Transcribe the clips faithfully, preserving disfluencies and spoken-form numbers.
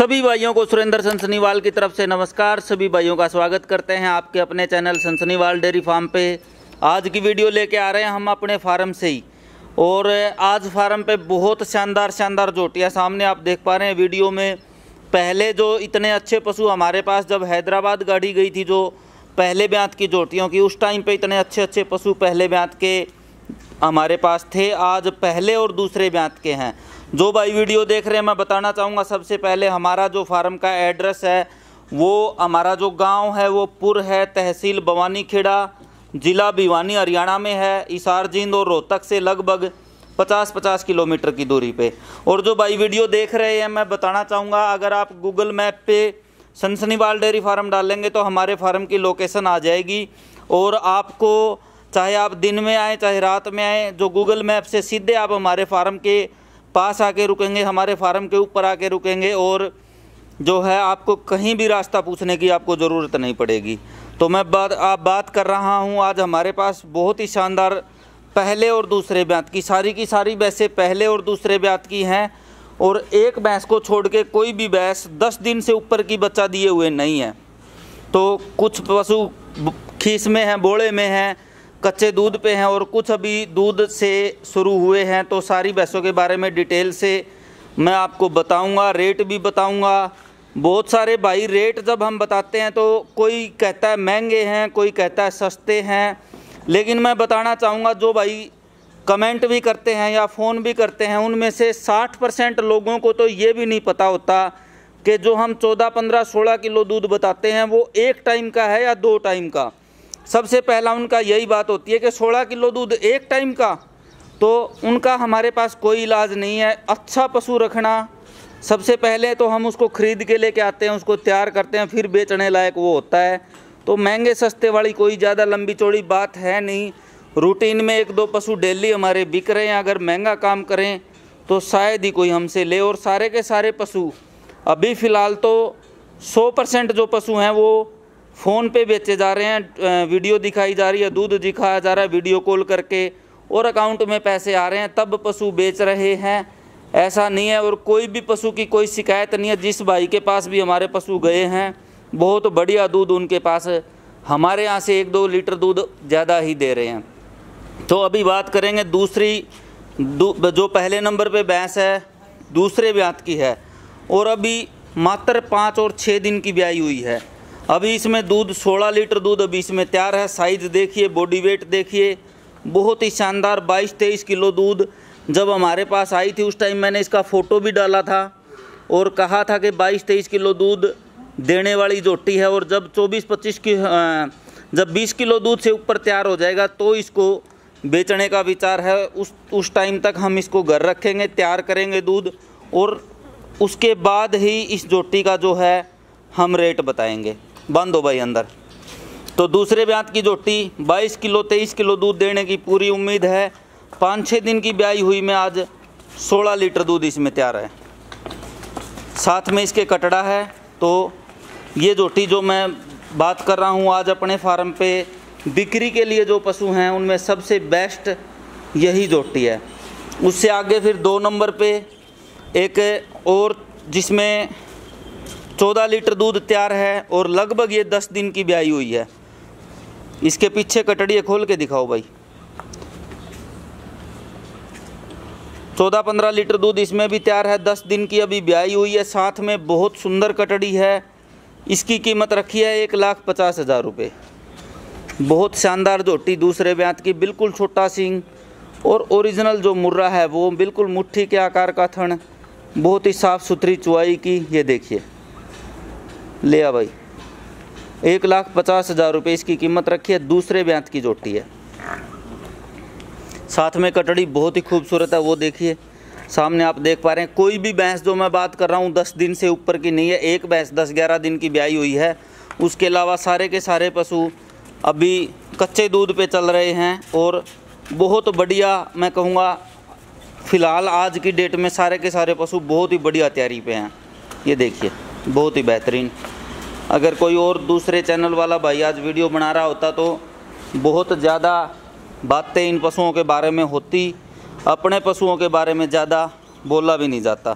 सभी भाइयों को सुरेंद्र सनसनीवाल की तरफ से नमस्कार। सभी भाइयों का स्वागत करते हैं आपके अपने चैनल सनसनीवाल डेयरी फार्म पे। आज की वीडियो लेके आ रहे हैं हम अपने फार्म से ही, और आज फार्म पे बहुत शानदार शानदार जोटियाँ सामने आप देख पा रहे हैं वीडियो में। पहले जो इतने अच्छे पशु हमारे पास जब हैदराबाद गाड़ी गई थी, जो पहले ब्यात की जोटियों की, उस टाइम पे इतने अच्छे अच्छे पशु पहले ब्यात के हमारे पास थे। आज पहले और दूसरे ब्यात के हैं। जो भाई वीडियो देख रहे हैं, मैं बताना चाहूँगा सबसे पहले हमारा जो फार्म का एड्रेस है, वो हमारा जो गांव है वो पुर है, तहसील भवानीखेड़ा, ज़िला भिवानी हरियाणा में है। हिसार जींद और रोहतक से लगभग पचास पचास किलोमीटर की दूरी पे। और जो भाई वीडियो देख रहे हैं, मैं बताना चाहूँगा, अगर आप गूगल मैप पे सनसनीवाल डेयरी फार्म डालेंगे तो हमारे फार्म की लोकेशन आ जाएगी। और आपको चाहे आप दिन में आएँ चाहे रात में आएँ, जो गूगल मैप से सीधे आप हमारे फार्म के पास आके रुकेंगे, हमारे फार्म के ऊपर आके रुकेंगे, और जो है आपको कहीं भी रास्ता पूछने की आपको ज़रूरत नहीं पड़ेगी। तो मैं बात आप बात कर रहा हूँ, आज हमारे पास बहुत ही शानदार पहले और दूसरे ब्यात की, सारी की सारी भैंसें पहले और दूसरे ब्यात की हैं। और एक भैंस को छोड़ के कोई भी भैंस दस दिन से ऊपर की बच्चा दिए हुए नहीं है। तो कुछ पशु खीस में हैं, बोड़े में हैं, कच्चे दूध पे हैं, और कुछ अभी दूध से शुरू हुए हैं। तो सारी भैंसों के बारे में डिटेल से मैं आपको बताऊंगा, रेट भी बताऊंगा। बहुत सारे भाई रेट जब हम बताते हैं तो कोई कहता है महंगे हैं, कोई कहता है सस्ते हैं, लेकिन मैं बताना चाहूँगा, जो भाई कमेंट भी करते हैं या फ़ोन भी करते हैं, उनमें से साठ परसेंट लोगों को तो ये भी नहीं पता होता कि जो हम चौदह पंद्रह सोलह किलो दूध बताते हैं वो एक टाइम का है या दो टाइम का। सबसे पहला उनका यही बात होती है कि सोलह किलो दूध एक टाइम का, तो उनका हमारे पास कोई इलाज नहीं है। अच्छा पशु रखना, सबसे पहले तो हम उसको ख़रीद के लेके आते हैं, उसको तैयार करते हैं, फिर बेचने लायक वो होता है। तो महंगे सस्ते वाली कोई ज़्यादा लंबी चौड़ी बात है नहीं। रूटीन में एक दो पशु डेली हमारे बिक रहे हैं। अगर महंगा काम करें तो शायद ही कोई हमसे ले। और सारे के सारे पशु अभी फ़िलहाल तो सौ परसेंट जो पशु हैं वो फ़ोन पे बेचे जा रहे हैं। वीडियो दिखाई जा रही है, दूध दिखाया जा रहा है वीडियो कॉल करके, और अकाउंट में पैसे आ रहे हैं, तब पशु बेच रहे हैं। ऐसा नहीं है। और कोई भी पशु की कोई शिकायत नहीं है। जिस भाई के पास भी हमारे पशु गए हैं, बहुत बढ़िया दूध उनके पास, हमारे यहाँ से एक दो लीटर दूध ज़्यादा ही दे रहे हैं। तो अभी बात करेंगे दूसरी, जो पहले नंबर पे भैंस है दूसरे ब्यात की है, और अभी मात्र पाँच और छः दिन की ब्याई हुई है। अभी इसमें दूध सोलह लीटर दूध अभी इसमें तैयार है। साइज़ देखिए, बॉडी वेट देखिए, बहुत ही शानदार बाईस तेईस किलो दूध। जब हमारे पास आई थी उस टाइम मैंने इसका फ़ोटो भी डाला था और कहा था कि बाईस तेईस किलो दूध देने वाली जोटी है। और जब चौबीस पच्चीस की जब बीस किलो दूध से ऊपर तैयार हो जाएगा तो इसको बेचने का विचार है। उस उस टाइम तक हम इसको घर रखेंगे, तैयार करेंगे दूध, और उसके बाद ही इस जोटी का जो है हम रेट बताएंगे। बंद हो भाई अंदर। तो दूसरे ब्यात की जोटी बाईस किलो तेईस किलो दूध देने की पूरी उम्मीद है। पाँच छः दिन की ब्याई हुई में आज सोलह लीटर दूध इसमें तैयार है। साथ में इसके कटड़ा है। तो ये जोटी जो मैं बात कर रहा हूँ आज अपने फार्म पे बिक्री के लिए जो पशु हैं उनमें सबसे बेस्ट यही जोटी है। उससे आगे फिर दो नंबर पे एक और जिसमें चौदह लीटर दूध तैयार है, और लगभग ये दस दिन की ब्याई हुई है। इसके पीछे कटड़ी खोल के दिखाओ भाई। चौदह पंद्रह लीटर दूध इसमें भी तैयार है, दस दिन की अभी ब्याई हुई है। साथ में बहुत सुंदर कटड़ी है। इसकी कीमत रखी है एक लाख पचास हज़ार रुपये। बहुत शानदार जोटी दूसरे ब्यात की, बिल्कुल छोटा सींग, और ओरिजिनल जो मुर्रा है वो बिल्कुल मुट्ठी के आकार का थन, बहुत ही साफ़ सुथरी चुआई की। ये देखिए, ले आ भाई, एक लाख पचास हज़ार रुपये इसकी कीमत रखी है। दूसरे ब्यात की जोटी है। साथ में कटड़ी बहुत ही खूबसूरत है, वो देखिए सामने आप देख पा रहे हैं। कोई भी भैंस जो मैं बात कर रहा हूँ दस दिन से ऊपर की नहीं है। एक भैंस दस ग्यारह दिन की ब्याई हुई है। उसके अलावा सारे के सारे पशु अभी कच्चे दूध पे चल रहे हैं, और बहुत बढ़िया मैं कहूँगा फ़िलहाल आज की डेट में सारे के सारे पशु बहुत ही बढ़िया तैयारी पे हैं। ये देखिए, बहुत ही बेहतरीन। अगर कोई और दूसरे चैनल वाला भाई आज वीडियो बना रहा होता तो बहुत ज़्यादा बातें इन पशुओं के बारे में होती, अपने पशुओं के बारे में ज़्यादा बोला भी नहीं जाता।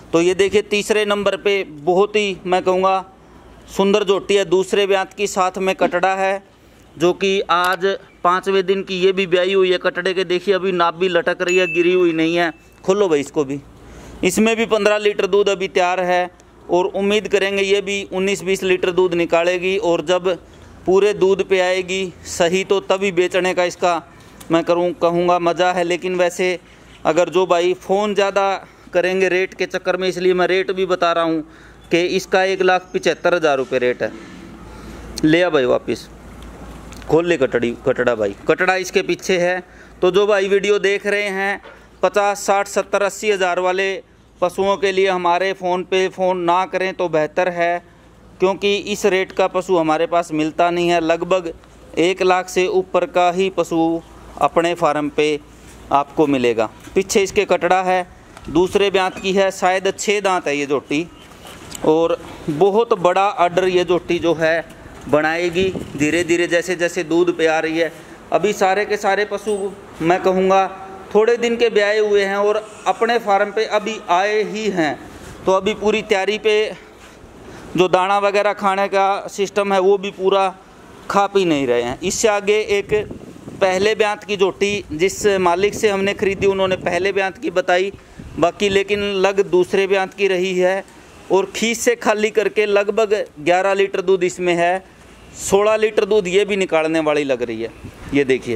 तो ये देखिए तीसरे नंबर पे बहुत ही मैं कहूँगा सुंदर जोटी है, दूसरे ब्यात की, साथ में कटड़ा है जो कि आज पाँचवें दिन की ये भी ब्याई हुई है। कटड़े के देखिए अभी नाप भी लटक रही है, गिरी हुई नहीं है। खोलो भाई इसको भी, इसमें भी पंद्रह लीटर दूध अभी तैयार है और उम्मीद करेंगे ये भी उन्नीस बीस लीटर दूध निकालेगी। और जब पूरे दूध पे आएगी सही तो तभी बेचने का इसका मैं करूँ कहूँगा मज़ा है। लेकिन वैसे अगर जो भाई फ़ोन ज़्यादा करेंगे रेट के चक्कर में, इसलिए मैं रेट भी बता रहा हूँ कि इसका एक लाख पचहत्तर हज़ार रुपये रेट है। ले आ भाई वापस, खोल ले कटड़ी कटड़ा भाई, कटड़ा इसके पीछे है। तो जो भाई वीडियो देख रहे हैं पचास साठ सत्तर अस्सी हज़ार वाले पशुओं के लिए हमारे फ़ोन पे फ़ोन ना करें तो बेहतर है, क्योंकि इस रेट का पशु हमारे पास मिलता नहीं है। लगभग एक लाख से ऊपर का ही पशु अपने फार्म पे आपको मिलेगा। पीछे इसके कटड़ा है, दूसरे ब्यात की है, शायद छः दांत है ये जोटी और बहुत बड़ा आर्डर ये जोटी जो है बनाएगी धीरे धीरे जैसे जैसे दूध पे आ रही है। अभी सारे के सारे पशु मैं कहूँगा थोड़े दिन के ब्याए हुए हैं और अपने फार्म पे अभी आए ही हैं, तो अभी पूरी तैयारी पे जो दाना वगैरह खाने का सिस्टम है वो भी पूरा खा पी नहीं रहे हैं। इससे आगे एक पहले ब्यात की जोटी जिस मालिक से हमने ख़रीदी उन्होंने पहले ब्यात की बताई, बाकी लेकिन लग दूसरे ब्यात की रही है और खीस से खाली करके लगभग ग्यारह लीटर दूध इसमें है। सोलह लीटर दूध ये भी निकालने वाली लग रही है। ये देखिए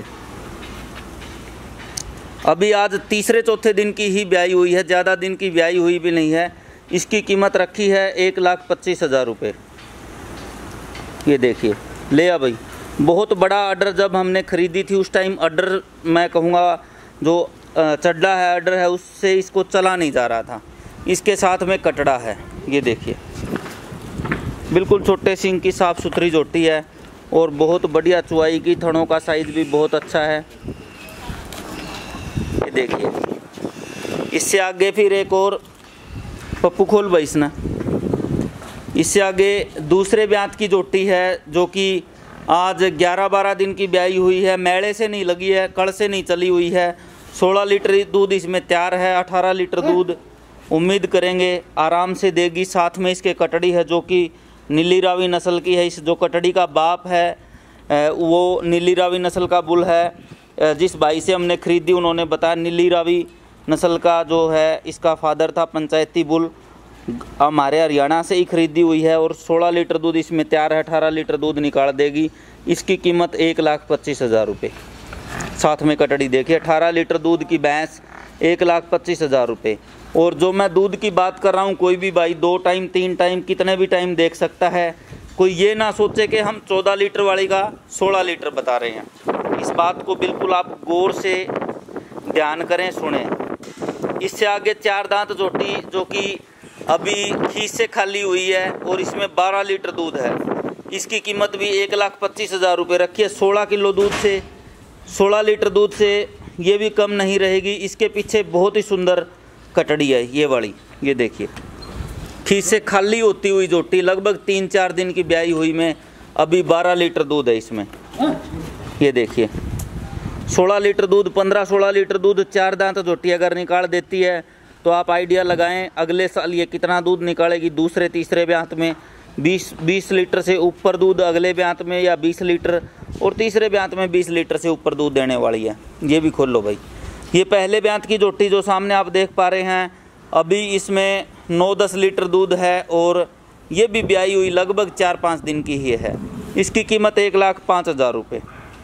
अभी आज तीसरे चौथे दिन की ही ब्याई हुई है, ज़्यादा दिन की ब्याई हुई भी नहीं है। इसकी कीमत रखी है एक लाख पच्चीस हज़ार रुपये। ये देखिए ले आ भाई, बहुत बड़ा ऑर्डर जब हमने ख़रीदी थी उस टाइम ऑर्डर मैं कहूँगा जो चड्डा है ऑर्डर है उससे इसको चला नहीं जा रहा था। इसके साथ में कटड़ा है, ये देखिए बिल्कुल छोटे सिंग की साफ़ सुथरी जोटी है और बहुत बढ़िया चुआई की, थनों का साइज़ भी बहुत अच्छा है। ये देखिए इससे आगे फिर एक और पप्पू खोल भाई इसने, इससे आगे दूसरे ब्यात की जोटी है जो कि आज ग्यारह बारह दिन की ब्याई हुई है, मेले से नहीं लगी है, कड़ से नहीं चली हुई है। सोलह लीटर दूध इसमें तैयार है, अठारह लीटर दूध उम्मीद करेंगे आराम से देगी। साथ में इसके कटड़ी है जो कि नीली रावी नस्ल की है। इस जो कटड़ी का बाप है वो नीली रावी नस्ल का बुल है। जिस भाई से हमने ख़रीदी उन्होंने बताया नीली रावी नस्ल का जो है इसका फादर था पंचायती बुल, हमारे हरियाणा से ही खरीदी हुई है और सोलह लीटर दूध इसमें तैयार है, अठारह लीटर दूध निकाल देगी। इसकी कीमत एक लाख पच्चीस हज़ार रुपये। साथ में कटड़ी देखिए, अठारह लीटर दूध की भैंस एक लाख पच्चीस हज़ार रुपये। और जो मैं दूध की बात कर रहा हूँ, कोई भी भाई दो टाइम तीन टाइम कितने भी टाइम देख सकता है। कोई ये ना सोचे कि हम चौदह लीटर वाली का सोलह लीटर बता रहे हैं। इस बात को बिल्कुल आप गौर से ध्यान करें, सुने। इससे आगे चार दांत जोटी जो कि अभी खीस से खाली हुई है और इसमें बारह लीटर दूध है। इसकी कीमत भी एक लाख पच्चीस हज़ार रुपये रखी है। सोलह किलो दूध से, सोलह लीटर दूध से ये भी कम नहीं रहेगी। इसके पीछे बहुत ही सुंदर कटड़ी है ये वाली, ये देखिए खीस से खाली होती हुई जोटी, लगभग तीन चार दिन की ब्याई हुई में अभी बारह लीटर दूध है इसमें। ये देखिए सोलह लीटर दूध, पंद्रह सोलह लीटर दूध चार दांत जोटी अगर निकाल देती है तो आप आइडिया लगाएं अगले साल ये कितना दूध निकालेगी। दूसरे तीसरे ब्यात में बीस बीस लीटर से ऊपर दूध अगले ब्यात में, या बीस लीटर, और तीसरे ब्यात में बीस लीटर से ऊपर दूध देने वाली है। ये भी खोल लो भाई। ये पहले ब्यात की जोटी जो सामने आप देख पा रहे हैं, अभी इसमें नौ दस लीटर दूध है और ये भी ब्याई हुई लगभग चार पाँच दिन की ही है। इसकी कीमत एक लाख पाँच हज़ार रुपये।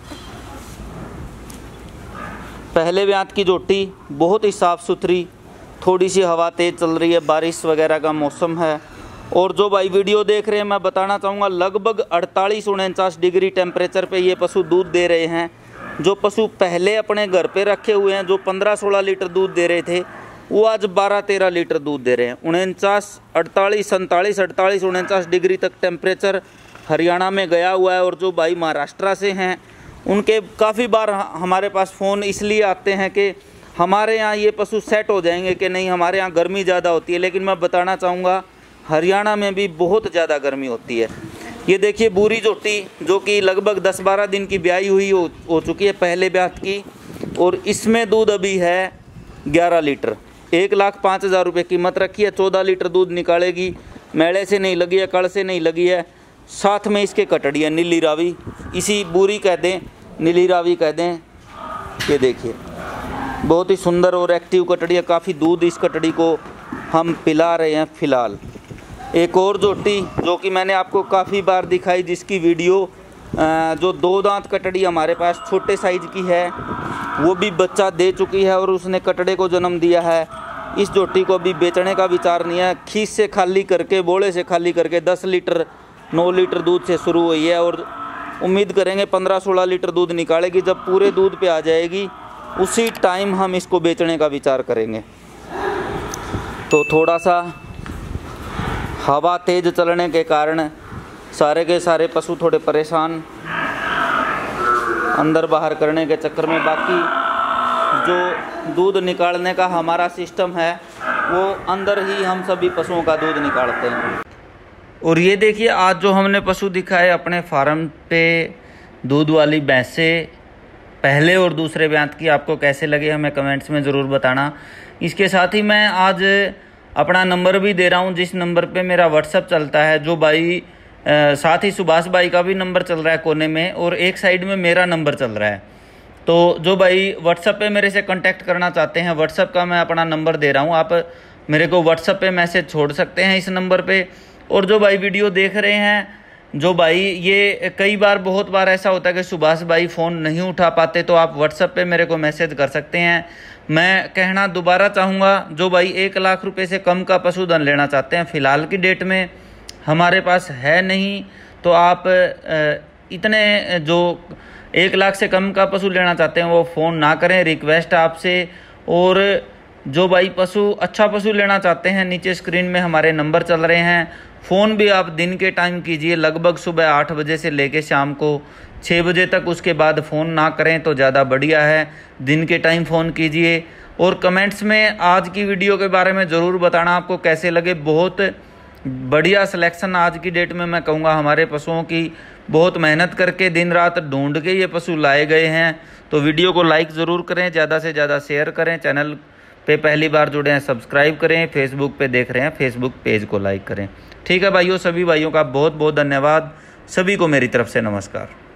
पहले ब्यात की जोटी बहुत ही साफ़ सुथरी, थोड़ी सी हवा तेज़ चल रही है, बारिश वगैरह का मौसम है। और जो भाई वीडियो देख रहे हैं मैं बताना चाहूँगा लगभग अड़तालीस उनचास डिग्री टेम्परेचर पे ये पशु दूध दे रहे हैं। जो पशु पहले अपने घर पे रखे हुए हैं जो पंद्रह सोलह लीटर दूध दे रहे थे वो आज बारह तेरह लीटर दूध दे रहे हैं। उनचास अड़तालीस सैंतालीस अड़तालीस उनचास डिग्री तक टेम्परेचर हरियाणा में गया हुआ है। और जो भाई महाराष्ट्र से हैं उनके काफ़ी बार हमारे पास फ़ोन इसलिए आते हैं कि हमारे यहाँ ये पशु सेट हो जाएंगे कि नहीं, हमारे यहाँ गर्मी ज़्यादा होती है। लेकिन मैं बताना चाहूँगा हरियाणा में भी बहुत ज़्यादा गर्मी होती है। ये देखिए बूरी जोटी जो कि लगभग दस बारह दिन की ब्याई हुई हो, हो चुकी है पहले ब्यात की, और इसमें दूध अभी है ग्यारह लीटर। एक लाख पाँच हज़ार रुपये कीमत रखी है। चौदह लीटर दूध निकालेगी, मेले से नहीं लगी है, कड़ से नहीं लगी है। साथ में इसके कटड़ी है नीली रावी, इसी बूरी कह दें, नीली रावी कह दें। ये देखिए बहुत ही सुंदर और एक्टिव कटड़ी है, काफ़ी दूध इस कटड़ी को हम पिला रहे हैं फ़िलहाल। एक और जोटी जो कि मैंने आपको काफ़ी बार दिखाई, जिसकी वीडियो जो दो दांत कटड़ी हमारे पास छोटे साइज़ की है, वो भी बच्चा दे चुकी है और उसने कटड़े को जन्म दिया है। इस जोटी को अभी बेचने का विचार नहीं है। खीस से खाली करके, बोले से खाली करके दस लीटर नौ लीटर दूध से शुरू हुई है और उम्मीद करेंगे पंद्रह सोलह लीटर दूध निकालेगी। जब पूरे दूध पे आ जाएगी उसी टाइम हम इसको बेचने का विचार करेंगे। तो थोड़ा सा हवा तेज़ चलने के कारण सारे के सारे पशु थोड़े परेशान, अंदर बाहर करने के चक्कर में। बाकी जो दूध निकालने का हमारा सिस्टम है वो अंदर ही हम सभी पशुओं का दूध निकालते हैं। और ये देखिए आज जो हमने पशु दिखाए अपने फार्म पे, दूध वाली भैंसें पहले और दूसरे ब्यांत की, आपको कैसे लगे हमें कमेंट्स में ज़रूर बताना। इसके साथ ही मैं आज अपना नंबर भी दे रहा हूँ, जिस नंबर पे मेरा व्हाट्सअप चलता है। जो भाई आ, साथ ही सुभाष भाई का भी नंबर चल रहा है कोने में और एक साइड में मेरा नंबर चल रहा है। तो जो भाई व्हाट्सअप पे मेरे से कांटेक्ट करना चाहते हैं, व्हाट्सअप का मैं अपना नंबर दे रहा हूँ, आप मेरे को व्हाट्सअप पे मैसेज छोड़ सकते हैं इस नंबर पे। और जो भाई वीडियो देख रहे हैं, जो भाई ये कई बार बहुत बार ऐसा होता है कि सुभाष भाई फ़ोन नहीं उठा पाते, तो आप व्हाट्सअप पे मेरे को मैसेज कर सकते हैं। मैं कहना दोबारा चाहूँगा, जो भाई एक लाख रुपए से कम का पशुधन लेना चाहते हैं, फ़िलहाल की डेट में हमारे पास है नहीं, तो आप इतने जो एक लाख से कम का पशु लेना चाहते हैं वो फ़ोन ना करें, रिक्वेस्ट आपसे। और जो भाई पशु अच्छा पशु लेना चाहते हैं, नीचे स्क्रीन में हमारे नंबर चल रहे हैं। फ़ोन भी आप दिन के टाइम कीजिए, लगभग सुबह आठ बजे से लेके शाम को छः बजे तक, उसके बाद फ़ोन ना करें तो ज़्यादा बढ़िया है। दिन के टाइम फ़ोन कीजिए और कमेंट्स में आज की वीडियो के बारे में ज़रूर बताना आपको कैसे लगे। बहुत बढ़िया सिलेक्शन आज की डेट में मैं कहूँगा हमारे पशुओं की, बहुत मेहनत करके दिन रात ढूंढ के ये पशु लाए गए हैं। तो वीडियो को लाइक ज़रूर करें, ज़्यादा से ज़्यादा शेयर करें, चैनल पे पहली बार जुड़े हैं सब्सक्राइब करें, फेसबुक पे देख रहे हैं फेसबुक पेज को लाइक करें। ठीक है भाइयों, सभी भाइयों का बहुत बहुत धन्यवाद, सभी को मेरी तरफ से नमस्कार।